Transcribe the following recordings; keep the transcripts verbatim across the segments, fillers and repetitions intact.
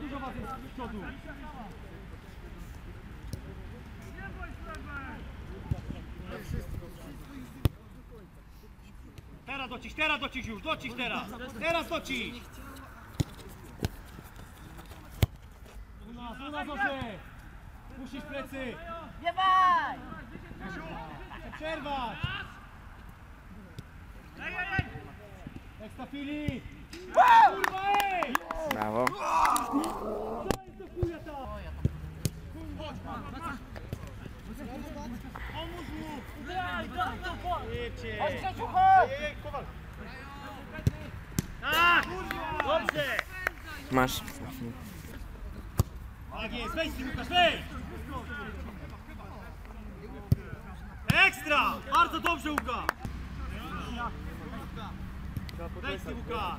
dużo was jest z przodu. Teraz dociś, teraz dociś już, dociś teraz! Teraz dociś! U nas, u nas osie! Puścić plecy! Nie baj! Przerwać! Ekstra Filip! Kurwa ej! Brawo. Co jest do chuja tam? Pomóż mu! Daj, daj, daj! Chodź, Grzesiu, chodź! Ej, Kowal! Tak! Dobrze! Masz. Tak jest, wejdź ty Łukasz, wejdź! Ekstra! Bardzo dobrze Łukasz! Wejdź ty Łukasz!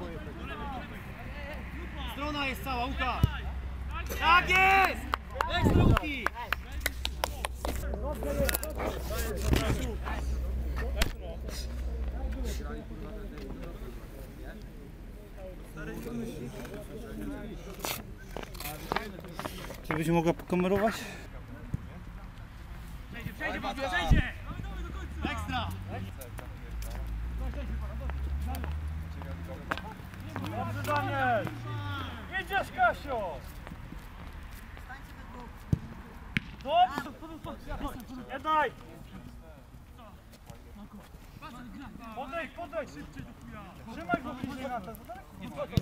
Strona jest cała, Łukasz! Tak jest! Ekstra Łuki! Czy byś mogła pokamerować? Przejdzie, przejdzie, Władzy, przejdzie! Ekstra! Dobrze, Daniel! Idziesz, Kasio! Dobrze! Jednaj! Podejdź, podejdź! Trzymaj go bliżej na to! Nie wchodź!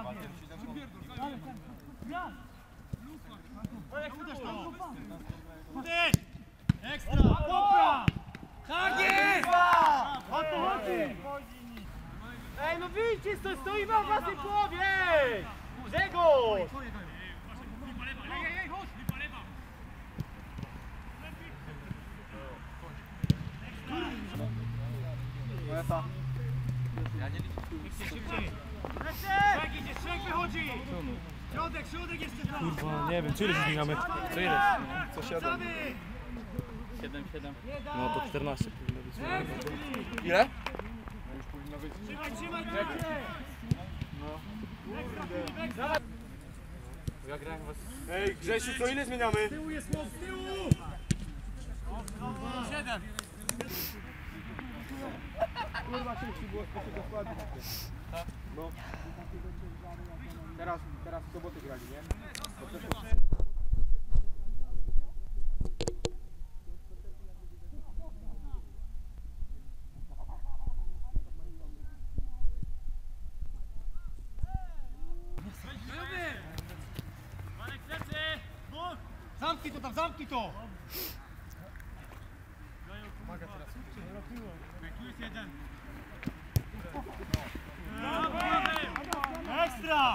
Uderz! Ekstra! Popra! Tak jest! O to chodzi! Ej, no widzicie, sto, stoimy o własnej połowie! Grzegorz! Trzech idzie, trzech wychodzi! Środek, środek jeszcze tam! Kurwa, nie wiem, czy ile zmieniamy? Co ile? Co siedem? siedem, siedem. No to czternaście powinno być. Ile? Trzymaj, trzymaj, trzymaj! Ja grałem was. Ej, Grzesiu, co ile zmieniamy? Z tyłu jest łop, z tyłu! Siedem! Kurwa, szybciej było z tego składu. No. Teraz, teraz w sobotę grali, nie? Zamknij to tam, zamknij to! Tu jest jeden. Ekstra!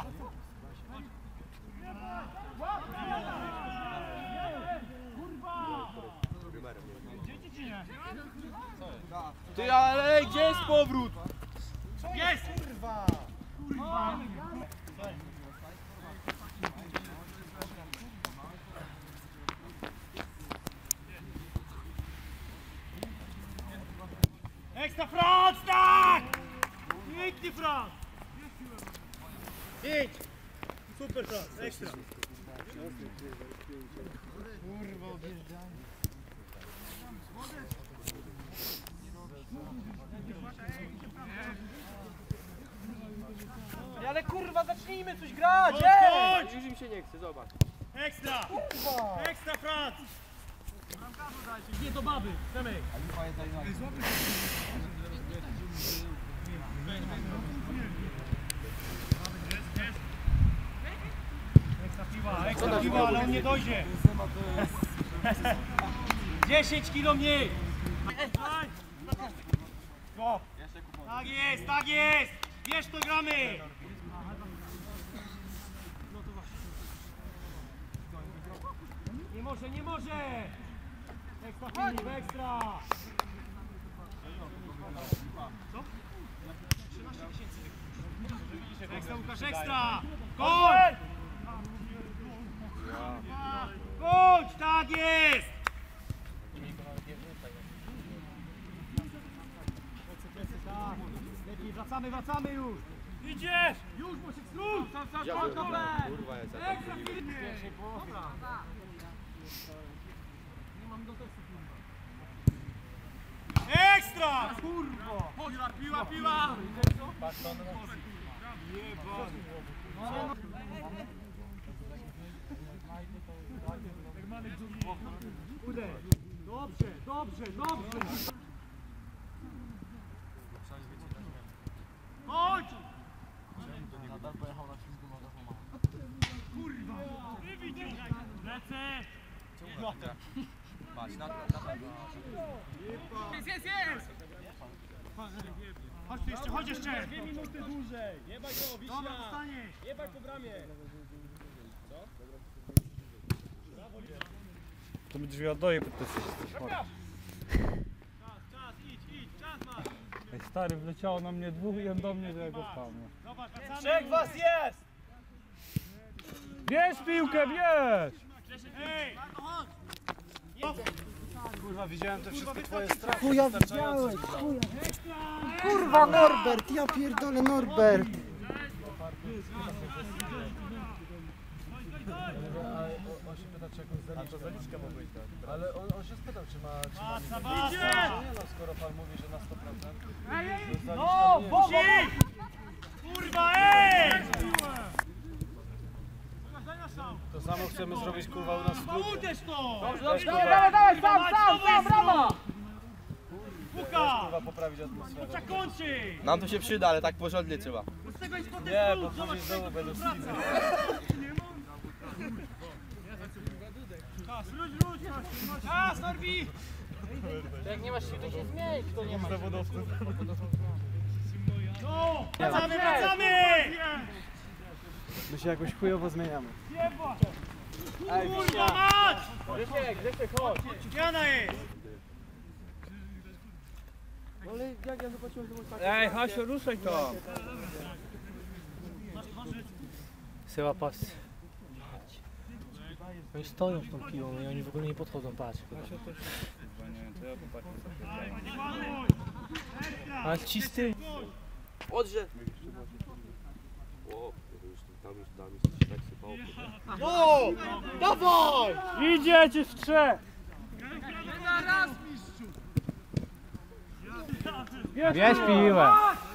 Ty, ale gdzie jest powrót? Jest! Kurwa! Kurwa! Ekstra Franz, tak! Idź ty Franz! Idź! Super Franz, ekstra! Kurwa, odjeżdżamy. Ale kurwa, zacznijmy coś grać! Chodź, Ej! chodź! Już im się nie chce, zobacz. Ekstra! Kurwa! Ekstra Franz! Nie do baby, Przemek! Ekstra piła, ekstra piła, ale on nie dojdzie! dziesięć kilo mniej! O, tak jest, tak jest! Bierz to, gramy! Nie może, nie może! Ekstra Filip, ekstra! Co? trzynaście tysięcy. Ekstra Łukasz, ekstra! Chodź! Chodź, tak jest! Lepiej, wracamy, wracamy już! Idziesz! Już, Mosiek, skrót! Ekstra Filip! Ekstra! Kurwa! Piła, piła, piła! Dobrze, dobrze, dobrze! Chodź! Kurwa! Lecę! Jest, jest, jest! Chodź tu jeszcze, chodź jeszcze! Dwie minuty dłużej! Jebaj go, Wiśnia! Dobra, dostaniesz! Jebaj po bramie! To my drzwi oddaję pod te Czas, czas, idź, idź, czas masz! Ej, stary, wleciało na mnie dwóch i on do mnie, że ja go wpadnę. Zobacz, wracamy! Trzech was jest! Bierz piłkę, bierz! Ej! Kurwa, widziałem te wszystkie twoje strachy. Chuja widziałeś, chuja. Kurwa Norbert, ja pierdolę Norbert. On się pyta, czy jakąś zaliczkę. A to zaliczka ma być, tak. Ale on, on się spytał, czy ma... Czy ma Basa, listę. basa! Nie no, skoro pan mówi, że na sto procent. Ej, ej! to No, zaliczka nie Bobo! Kurwa, ej! To samo chcemy zrobić, kurwa, u nas w No klubie. uderz to! Dobrze, Dawaj, dawaj, dawaj, sam, sam, sam, brawo! Puka! Kurwa, poprawić atmosferę. Puka kończy! Nam to się przyda, ale tak porządnie trzeba. Z tego jest potem Nie, plus, bo zobacz, później znowu tego będą tu wraca. skizy. Czas, ludź, ludź! Czas, Norbi! Jak nie masz siły, to się zmień, kto nie ma. No! Wracamy, wracamy! My się jakoś chujowo zmieniamy. Kurwa mać! Grzesiek, Grzesiek, chodź. Jana jest! Ale jak ja zobaczyłem, że mój tak... Ej, Hasiu, ruszaj to! Syła pas. Oni stoją z tą piłą i oni w ogóle nie podchodzą, patrz. Ale ci z tyłu. No! Dawaj! Idziecie w trzech! Bierz piłę!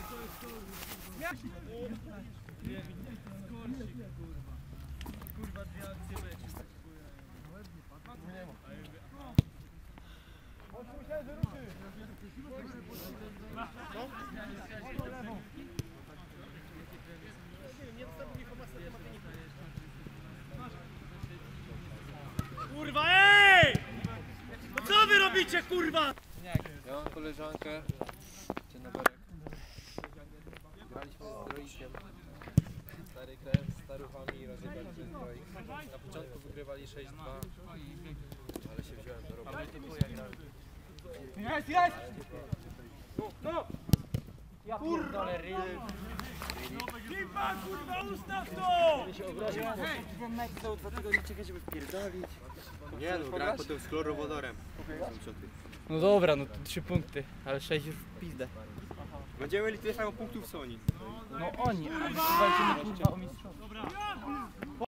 Kurwa, ej! No co wy robicie, kurwa? Ja mam koleżankę, dzień dobry. Graliśmy z Droikiem. Stary krew z staruchami rozegraliśmy z Droik. Na początku wygrywali sześć dwa, ale się wziąłem do roboty. Jest, jest! No! Ja pierdolę ryj. Kipa, kurwa, ustaw to! Ten mecz za dwa tygodnie czekać, żeby wpierdolić. Nie no, grałem potem z chlorowodorem. No dobra, no to trzy punkty, ale sześć już w pizdę. Będziemy mieli tyle samo punktów co oni. No oni, a my walczymy kurwa o mistrzostwo.